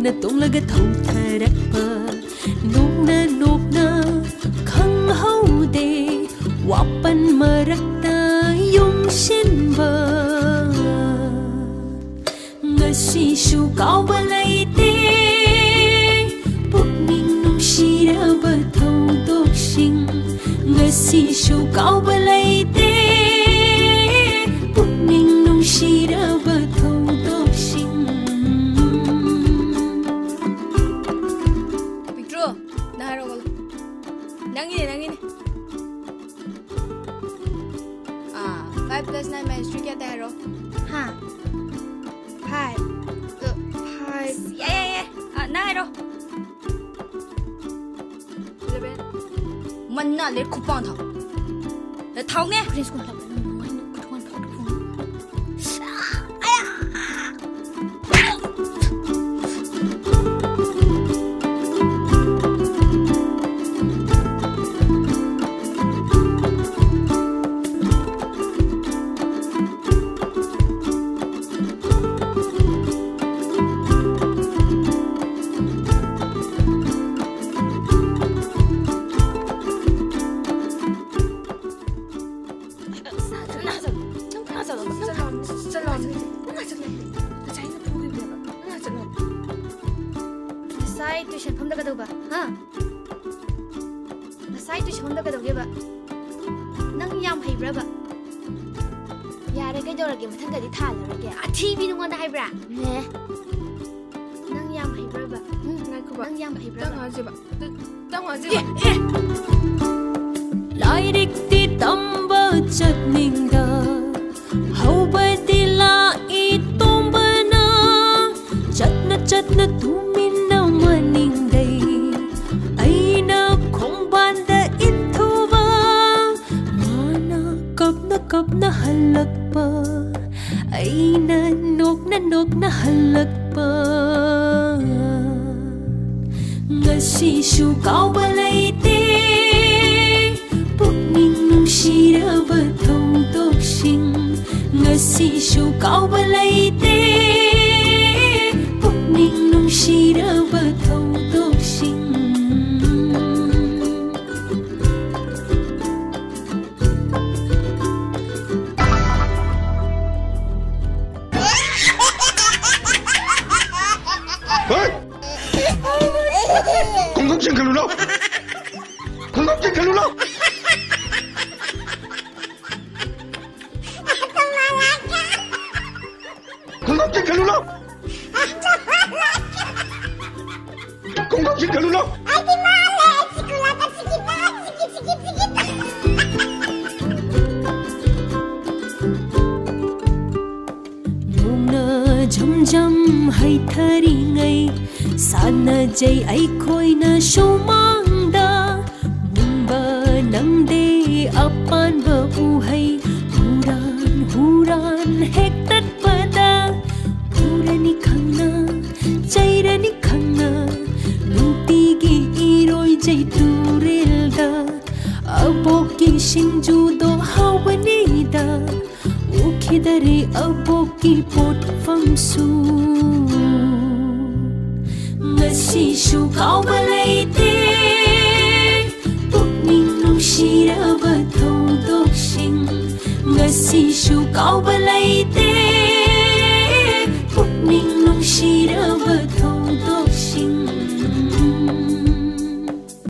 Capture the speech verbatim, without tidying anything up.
na tunglaga thongtharakpa nokna nokna khanghaude wapan marakta yumshinba ngasishu kauba leite pukning nungsiraba thongdoksing ngasishu kauba leite pukning nungsiraba thongdoksing. Victor, naharogol. Nangini nangini. Ah, five plus nine minus three क्या हरो? हाँ. Five. Uh, five. Yeah yeah yeah. Ah, naharo. Eleven. Mana le kupang thau. Le thau nghe. Prince cũng làm. Nasai tuition phom da ka ba ha Nasai tuition phom da ka ge ba nang yam haibra ba yare kai dora ge mathang ga di tha la ge a tv nu ngon da haibra ne nang yam haibra ba ngai ko ba nang yam haibra Tang ha je ba. Tang ha je ba. Lai dik ti tamba chatninga hauba dila I tomba na chatna chatna tumina maning dai aina khongban da inthuwa mana kapna kapna halakpa aina nokna nokna halakpa ngasishu kauba leite pukning nungsiraba thongdoksing ngasishu kauba leite pukning nungsiraba thongdoksing. 공공증 글루로 공공증 글루로 공공증 글루로 공공증 글루로 nungna jam jam hai thari ngai sana jai ai khoi na shomangda mumba nangde apan ba u hai huran huran hektat pada purani khangna chairani khangna nunti gi iroi jai turelda aboki shinju do hawani da ukhidare aboki pot famsu ngasishu kauba leite pukning nungsiraba thongdoksing ngasishu kauba leite pukning nungsiraba thongdoksing.